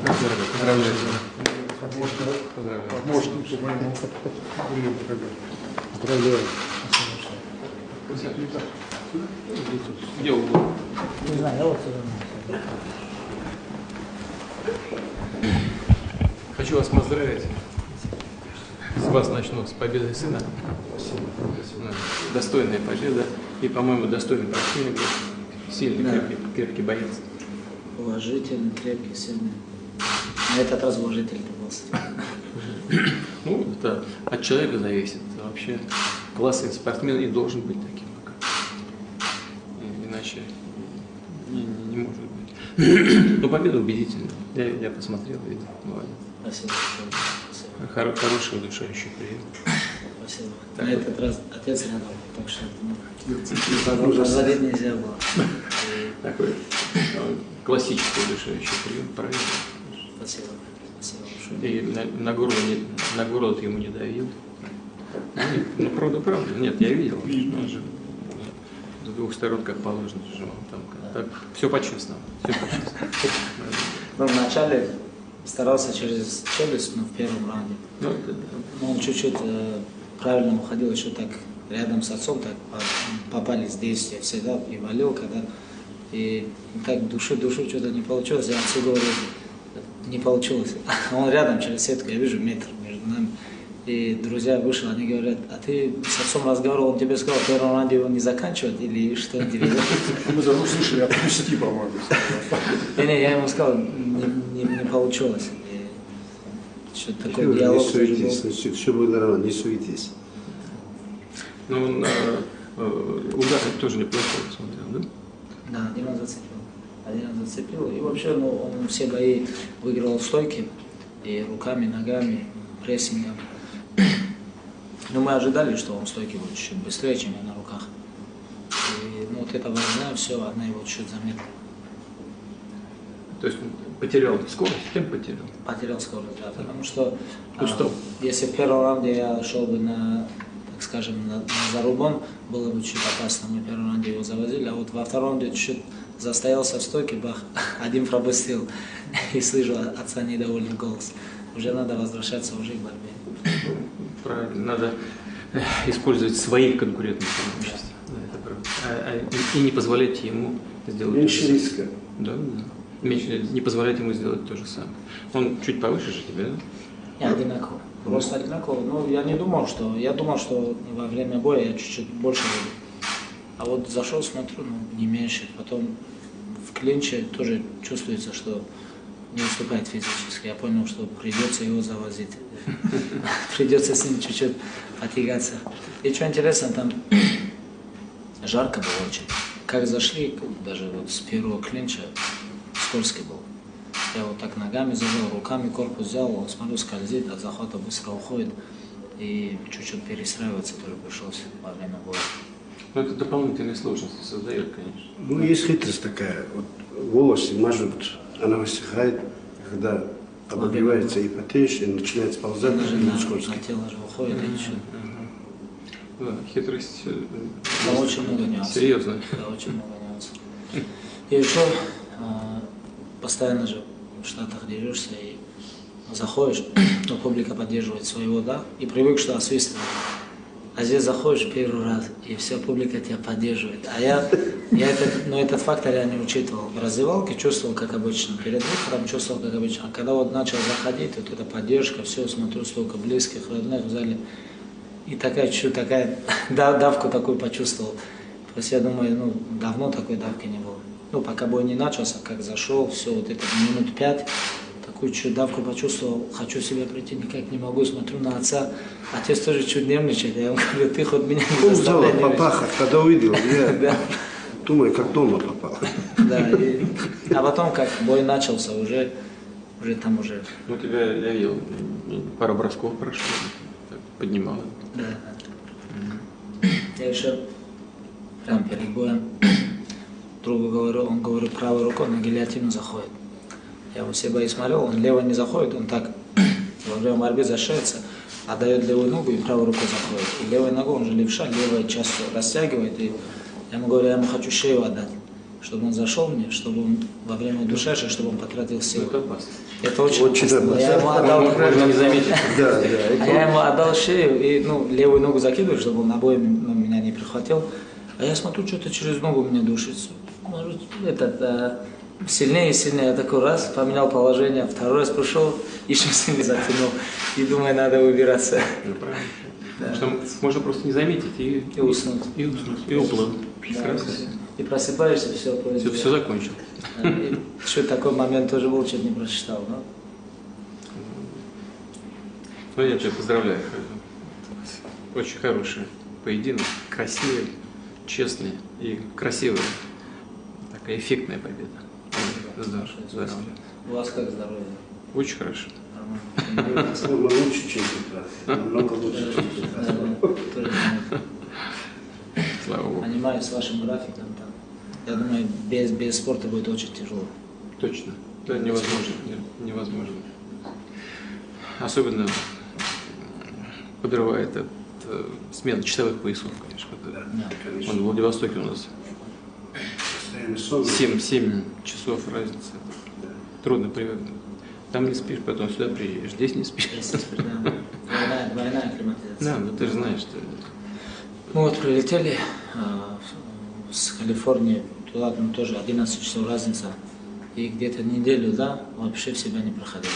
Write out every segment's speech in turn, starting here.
Поздравляю. Помощник моему. Поздравляю. Где угол? Не знаю, я вот сюда. Хочу вас поздравить. С вас начну, с победой сына. Достойная победа. И, по-моему, достойный противник. Сильный, Да. крепкий боец. Уважительный, крепкий, сильный. На этот раз уважительный был. Ну, это от человека зависит. Вообще классный спортсмен и должен быть таким. Иначе не может быть. Но победа убедительная. Я посмотрел, видел. Молодец. Спасибо. Хороший, удушающий прием. Спасибо. Так. На этот раз отец рядом, так что позарить нельзя было. Такой классический удушающий прием, правильно? Спасибо. Спасибо. И на горло ты ему не давил. Ну, правда. Нет, я видел. Он же с двух сторон, как положено, сжимал. Там, так, все по-честному. Ну, вначале старался через челюсть, но в первом раунде. Ну, Но он чуть-чуть правильно уходил, еще так рядом с отцом, так попали с действия всегда и валил, когда и так душу что-то не получилось. Я отцу говорю, не получилось. Он рядом через сетку, я вижу метр между нами. И друзья вышли, они говорят, а ты с отцом разговаривал, он тебе сказал, в первом раунде его не заканчивать или что он тебе? Мы за слышали, я почти, по-моему. Не, я ему сказал, не получилось. Что-то такое диалог. Не суетись, значит, все будет нормально, не суетись. ну, удар тоже неплохо смотрел, да? Да, один раз зацепил. И вообще, ну, он все бои выиграл стойки, и руками, ногами, прессингом. Но мы ожидали, что он стойки будет чуть быстрее, чем я на руках. И ну, вот эта война, все, она его чуть замедлила. То есть он потерял скорость, темп потерял? Потерял скорость, да, потому что Устал. если в первом раунде я шел бы на, так скажем, на зарубон, было бы чуть опасно. Мы в первом раунде его завозили, а вот во втором раунде чуть застоялся в стойке, бах, один пропустил, и слышу отца недовольный голос. Уже надо возвращаться уже к борьбе. Правильно, надо использовать свои конкурентные преимущества. Да, это правда. И не позволять ему сделать Меньше то же риска. самое. Да. Не позволять ему сделать то же самое. Он чуть повыше же тебя, да? Не, одинаково. Просто одинаково. Ну, я думал, что во время боя я чуть-чуть больше буду. А вот зашел, смотрю, ну, не меньше. Потом в клинче тоже чувствуется, что не уступает физически. Я понял, что придется его завозить. Придется с ним чуть-чуть потягаться. И что интересно, там жарко было очень. Как зашли, даже вот с первого клинча, скользкий был. Я вот так ногами завел, руками корпус взял, он, смотрю, скользит, от захвата быстро уходит. И чуть-чуть перестраиваться тоже пришлось во время боя. Ну, это дополнительные сложности создает, конечно. Ну, есть хитрость такая. Вот волосы мажут, она высыхает, когда обогревается и потеешь, и начинает сползать, Она же и на скользко. тело же уходит, и чуть. Да, хитрость. Там очень много нюансов. Серьезно. Да, очень много нюансов. И еще постоянно же в Штатах дерешься и заходишь, но публика поддерживает своего, да, и привык, что освистывает. А здесь заходишь первый раз, и вся публика тебя поддерживает. А этот фактор я не учитывал. В раздевалке чувствовал, как обычно, перед выходом чувствовал, как обычно. А когда вот начал заходить, вот эта поддержка, все, смотрю, столько близких, родных в зале, и такая давку такую почувствовал. То есть я думаю, ну, давно такой давки не было. Ну, пока бой не начался, как зашел, все, вот это минут 5, такую чуть давку почувствовал, хочу себя прийти, никак не могу, смотрю на отца, отец тоже чуть нервничает, я ему говорю, ты хоть меня не заставляй Пол попахать, когда увидел, я думаю, как дома попал. Да, а потом, как бой начался, уже там уже... Ну, тебя я видел, пару бросков прошло, поднимал. Да. Я еще прям перед боем другу говорю, он говорит, правой рукой на гильотину заходит. Я вот все бои смотрел, он левой не заходит, он так во время борьбы зашается, отдает левую ногу и правой рукой заходит. И левой ногой, он же левша, левая часть растягивает. И я ему говорю, я ему хочу шею отдать, чтобы он зашел мне, чтобы он во время удушающего, чтобы он потратил силы. Это опасно. Это очень Очень опасно. опасно. Я ему отдал, Можно не заметить. Да, да. я ему отдал шею и левую ногу закидываю, чтобы он обоими меня не прихватил. А я смотрю, что-то через ногу меня душится. Может, сильнее и сильнее. Я такой раз поменял положение, второй раз пришел, еще сильнее затянул. И думаю, надо выбираться. Ну, правильно. Потому что можно просто не заметить и уснуть. И уснуть. И уплыл. Прекрасно. И просыпаешься, все. Все закончил. Что такой момент тоже был, что-то не прочитал. Да? Ну, я тебя поздравляю. Очень хороший поединок, красивый, честный и красивый. Такая эффектная победа. Здорово. Здорово. У вас как здоровье? Очень хорошо. Нормально. Мы лучше, чем прекрасно. Намного лучше, чем прекрасно. Слава Богу. Понимаю, с вашим графиком там. Я думаю, без спорта будет очень тяжело. Точно. Это невозможно. Невозможно. Особенно подрывает смена часовых поясов, конечно. Конечно. Он в Владивостоке у нас Постоянный сон. 7 часов разница. Трудно привыкнуть. Там не спишь, потом сюда приедешь. Здесь не спишь. Двойная акклиматизация. Да, ну ты же знаешь, что... Мы вот прилетели с Калифорнии, туда тоже 11 часов разница. И где-то неделю, да, вообще в себя не проходил.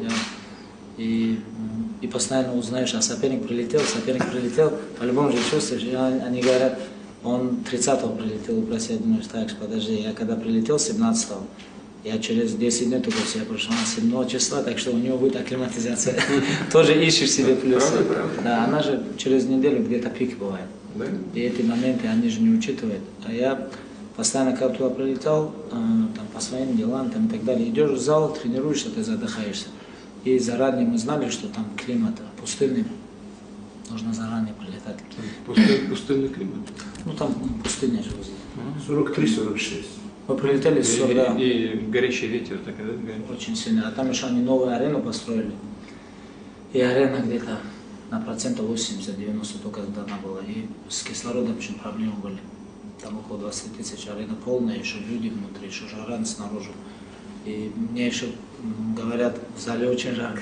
И постоянно узнаешь, а соперник прилетел, по-любому же чувствуешь. И они говорят, он 30-го прилетел в Россию, я думаю, так, подожди, я когда прилетел 17-го, я через 10 дней только в себя пришел, 7 числа, так что у него будет акклиматизация. Тоже ищешь себе плюсы. Да, она же через неделю где-то пик бывает. И эти моменты они же не учитывают. А я постоянно, когда туда прилетал, там, по своим делам там, и так далее, идешь в зал, тренируешься, ты задыхаешься. И заранее мы знали, что там климат пустынный, нужно заранее прилетать. Пустынный климат. Ну там пустыня же возле. 43-46. Мы прилетели с сюда. И горячий ветер, так, да? Очень сильно. А там еще они новую арену построили. И арена где-то на 80-90% только дана была. И с кислородом очень проблемы были. Там около 20 тысяч, арена полная, еще люди внутри, еще жара снаружи. И мне еще говорят, в зале очень жарко.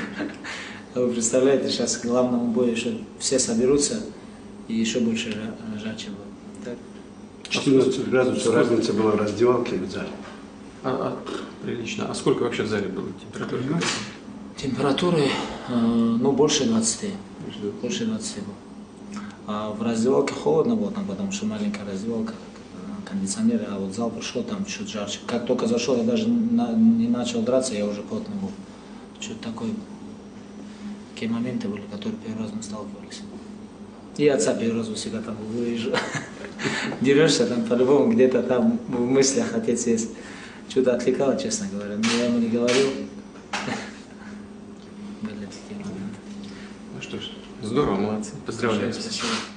Вы представляете, сейчас к главному бою еще все соберутся, и еще больше жарче будет. Так? 14 градусов разница была в раздевалке и в зале. Прилично. А сколько вообще в зале было температуры? Температуры, ну, больше 20. Больше 20 было. А в раздевалке холодно было, там, потому что маленькая раздевалка, кондиционеры, а вот зал пришел, там чуть жарче. Как только зашел, я даже не начал драться, я уже потный был. Что-то такое. Такие моменты были, которые первый раз мы сталкивались. И отца первый раз у себя там вывижу. Дерешься там по-любому, где-то там в мыслях отец есть. Что-то отвлекало, честно говоря. Но я ему не говорил. Были такие моменты. Ну что ж, здорово, молодцы. Поздравляю. Спасибо.